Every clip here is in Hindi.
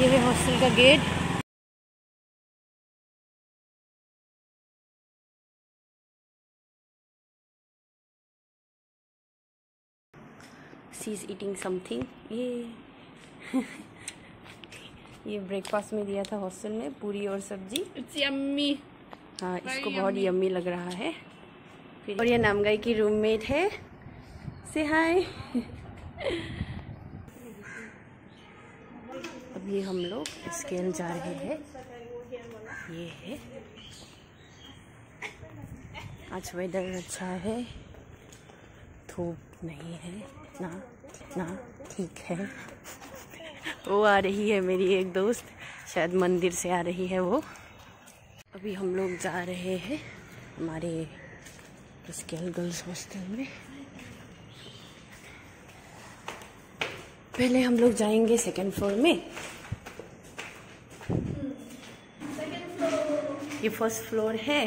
ये है हॉस्टल का gate. She is eating something. ये ब्रेकफास्ट में दिया था हॉस्टल में, पूरी और सब्जी। It's yummy. हाँ, इसको बहुत यम्मी लग रहा है। फिर और ये नामगाई की रूममेट है, से हाय। अभी हम लोग स्केल जा रहे हैं। ये है, आज वेदर अच्छा है, धूप नहीं है ना, ठीक है। वो आ रही है मेरी एक दोस्त, शायद मंदिर से आ रही है वो। अभी हम लोग जा रहे हैं हमारे स्केल गर्ल्स हॉस्टल में। पहले हम लोग जाएंगे सेकंड फ्लोर में। ये फर्स्ट फ्लोर है।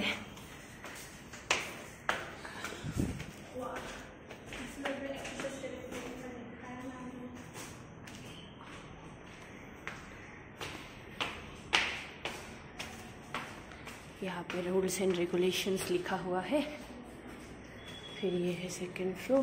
यहाँ पे रूल्स एंड रेगुलेशंस लिखा हुआ है। फिर ये है सेकंड फ्लोर।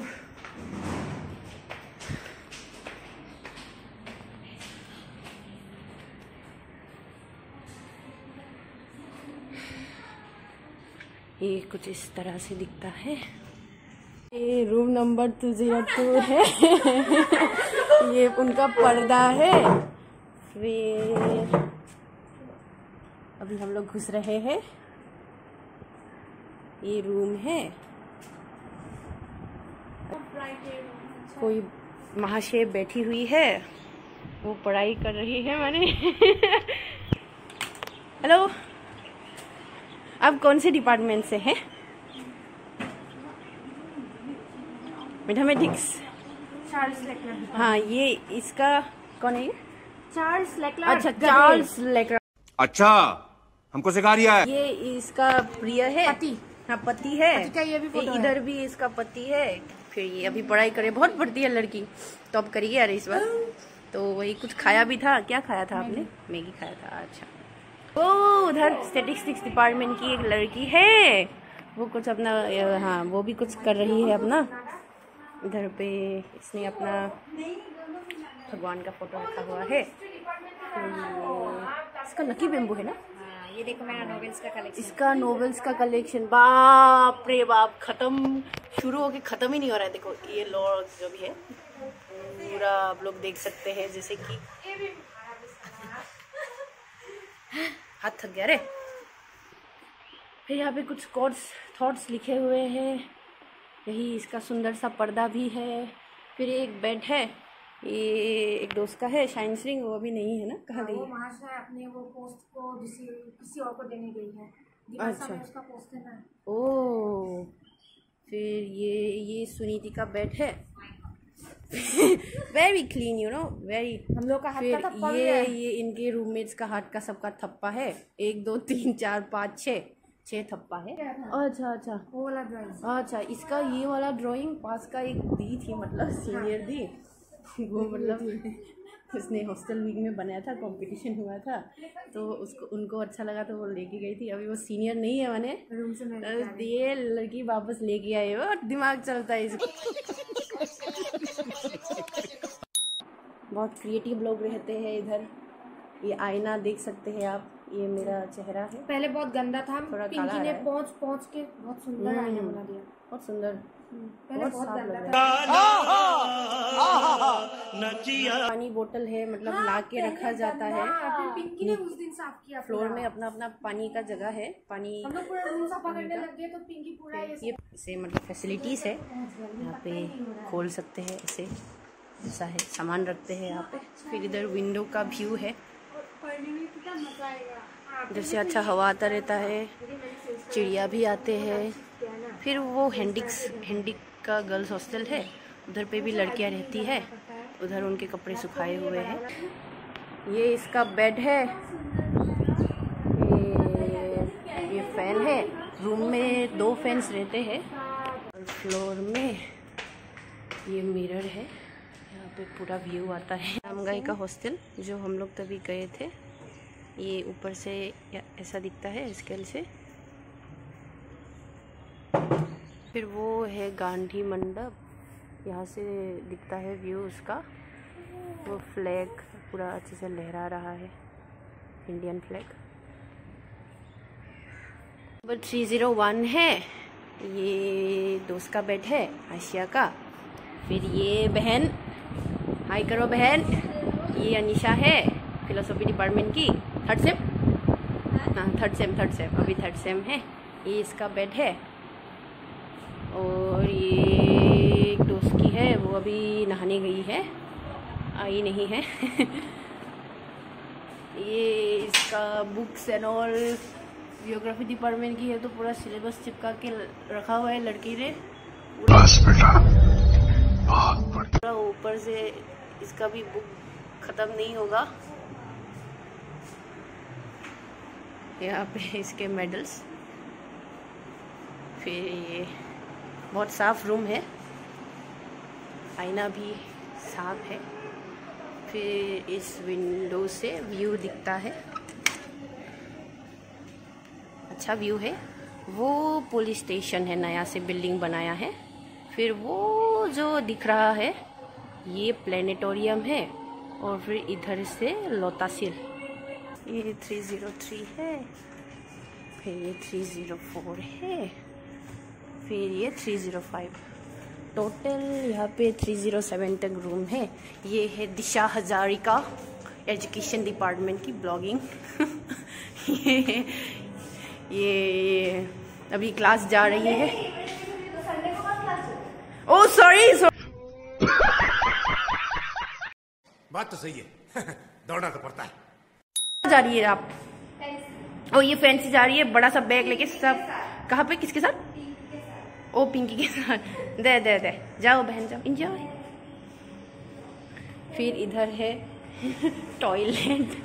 ये कुछ इस तरह से दिखता है। ये रूम नंबर 202 है। ये उनका पर्दा है। फिर अभी हम लोग घुस रहे हैं। ये रूम है। कोई महाशय बैठी हुई है, वो पढ़ाई कर रही है। मैंने हेलो, आप कौन से डिपार्टमेंट से हैं? मैथमेटिक्स। Charles Leclerc. हाँ, ये इसका कौन है? ये चार्ल्स लेक्लर। अच्छा, चार्ल्स लेक्लर। अच्छा, हमको सिखा रिया है। ये इसका प्रिय है, पति। हाँ, पति है। पति का ये भी फोटो इधर भी इसका पति है। फिर ये अभी पढ़ाई करे, बहुत पढ़ती है लड़की, तो अब करिए यार इस बार। तो वही कुछ खाया भी था। क्या खाया था आपने? मैगी खाया था। अच्छा, ओ उधर स्टैटिस्टिक्स डिपार्टमेंट की एक लड़की है, वो कुछ अपना, हाँ, वो भी कुछ कर रही है अपना। इधर पे इसने अपना भगवान का फोटो रखा हुआ है। इसका लकी बेम्बू है ना? ये देखो मेरा नॉवेल्स का कलेक्शन। इसका नॉवेल्स का कलेक्शन। बाप रे बाप, खत्म, शुरू होके खत्म ही नहीं हो रहा है। देखो ये लॉग जो भी है पूरा आप लोग देख सकते हैं, जैसे कि हाथ थक गया रे। फिर यहाँ पे कुछ कोट्स थॉट्स लिखे हुए हैं। यही इसका सुंदर सा पर्दा भी है। फिर एक बेड है, ये एक दोस्त का है, शाइन रिंग, वो अभी नहीं है ना, कहाँ गई? वो महाशय अपने वो पोस्ट को किसी और को देने गई है। अच्छा, उसका पोस्ट है ना। ओ, फिर ये सुनीति का बेड है। Very clean, you know, very. हम लोग का हाथ फिर का थप्पा भी है। ये इनके रूममेट्स का हाथ का सबका थप्पा है। 1 2 3 4 5 6 थप्पा है। अच्छा, वो वाला ड्राइंग। अच्छा, इसका ये वाला ड्राइंग पास का एक दी थी, मतलब सीनियर दी वो, मतलब उसने हॉस्टल वीक में बनाया था, कंपटीशन हुआ था, तो उसको उनको अच्छा लगा तो वो लेके गई थी। अभी वो सीनियर नहीं है, मैंने रूम से ये लड़की वापस लेके आई है। और दिमाग चलता है इसको। बहुत क्रिएटिव लोग रहते हैं इधर। ये आईना देख सकते हैं आप, ये मेरा चेहरा है। पहले बहुत गंदा था, थोड़ा पिंकी काला ने है। पहुंच के बहुत सुंदर आईना बना दिया। बहुत सुंदर, पहले बहुत साफ गंदा लग था। पानी बोतल है, मतलब ला के रखा जाता है। फिर पिंकी ने उस दिन साफ किया। फ्लोर में अपना अपना पानी का जगह है। पानी हम लोग पूरा रूम साफ करने लग गए तो पिंकी पूरा ये से मतलब फैसिलिटीज है यहाँ पे, खोल सकते हैं ऐसे, ऐसा है, सामान रखते हैं यहाँ पे। फिर इधर विंडो का व्यू है, इधर से अच्छा हवा आता रहता है, चिड़िया भी आते हैं। फिर वो हैंडिक का गर्ल्स हॉस्टल है, उधर पे भी लड़कियाँ रहती है, उधर उनके कपड़े सुखाए हुए हैं। ये इसका बेड है, ये फैन है। रूम में 2 फैन्स रहते हैं। और फ्लोर में ये मिरर है यहाँ पे पूरा व्यू आता है। रामगाई का हॉस्टल जो हम लोग तभी गए थे, ये ऊपर से ऐसा दिखता है स्केल से। फिर वो है गांधी मंडप, यहाँ से दिखता है व्यू उसका। वो फ्लैग पूरा अच्छे से लहरा रहा है, इंडियन फ्लैग। नंबर 301 है, ये दोस्त का बेड है आशिया का। फिर ये बहन, हाय करो बहन, ये अनिशा है फिलोसॉफी डिपार्टमेंट की, थर्ड सेम, हाँ थर्ड सेम अभी थर्ड सेम है। ये इसका बेड है। और ये एक दोस्त की है, वो अभी नहाने गई है, आई नहीं है। ये इसका books and all geography department की है, तो पूरा सिलेबस चिपका के रखा हुआ है लड़की ने। पूरा ऊपर से इसका भी बुक खत्म नहीं होगा। यहाँ पे इसके मेडल्स। फिर ये बहुत साफ रूम है, आईना भी साफ है। फिर इस विंडो से व्यू दिखता है, अच्छा व्यू है। वो पुलिस स्टेशन है, नया से बिल्डिंग बनाया है। फिर वो जो दिख रहा है ये प्लेनेटोरियम है। और फिर इधर से लोतासिल, ये 303 है। फिर ये 304 है। फिर ये 305। टोटल यहाँ पे 307 तक रूम है। ये है दिशा हजारिका एजुकेशन डिपार्टमेंट की ब्लॉगिंग। ये अभी क्लास जा रही है। ओह सॉरी बात तो सही है। दौड़ना तो पड़ता है। जा रही है आप? ओ ये फ्रेंड से जा रही है, बड़ा सा बैग लेके। सब कहाँ पे, किसके साथ? ओ पिंकी के साथ। दे दे दे, जाओ बहन जाओ, एंजॉय। फिर इधर है टॉयलेट,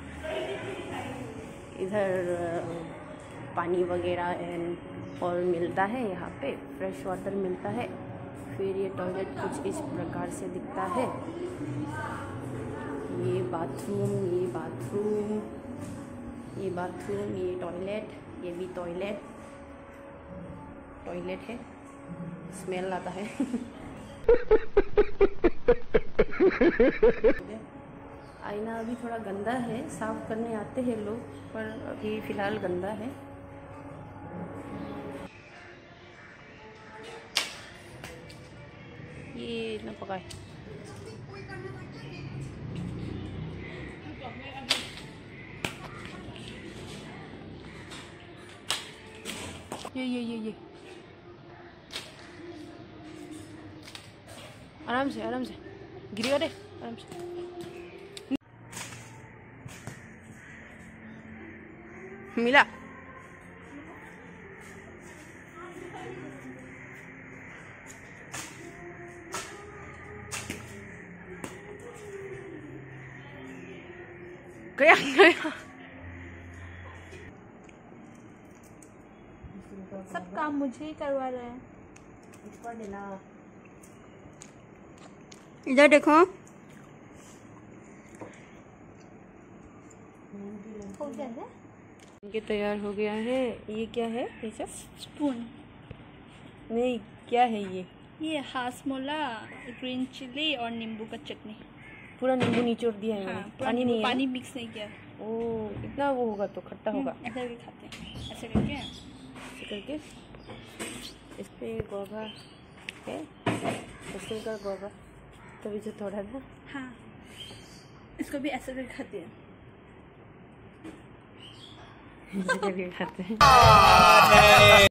इधर पानी वगैरह और मिलता है, यहाँ पे फ्रेश वाटर मिलता है। फिर ये टॉयलेट कुछ इस प्रकार से दिखता है। ये बाथरूम, ये बाथरूम, ये बाथरूम, ये टॉयलेट, ये भी टॉयलेट है। स्मेल आता है। आईना अभी थोड़ा गंदा है, साफ करने आते हैं लोग, पर अभी फिलहाल गंदा है। ये ना पका है। ये आराम से गिरेगा रे, आराम से। मिला गया। सब काम मुझे ही करवा रहे हैं। इधर देखो, हो गया है। इनके तैयार हो गया है। ये क्या है? ये सब स्पून नहीं, क्या है ये हासमोला, ग्रीन चिली और नींबू का चटनी। पूरा नींबू निचोड़ दिया है। हाँ, पानी नहीं है, पानी मिक्स नहीं किया। ओ इतना वो होगा तो खट्टा होगा। ऐसा करके खाते हैं, ऐसे करके। ऐसे करके इस पे गोगा है, उसके का गोगा तभी से थोड़ा ना। हाँ, इसको भी ऐसे करके खाते हैं। ऐसे करके खाते हैं।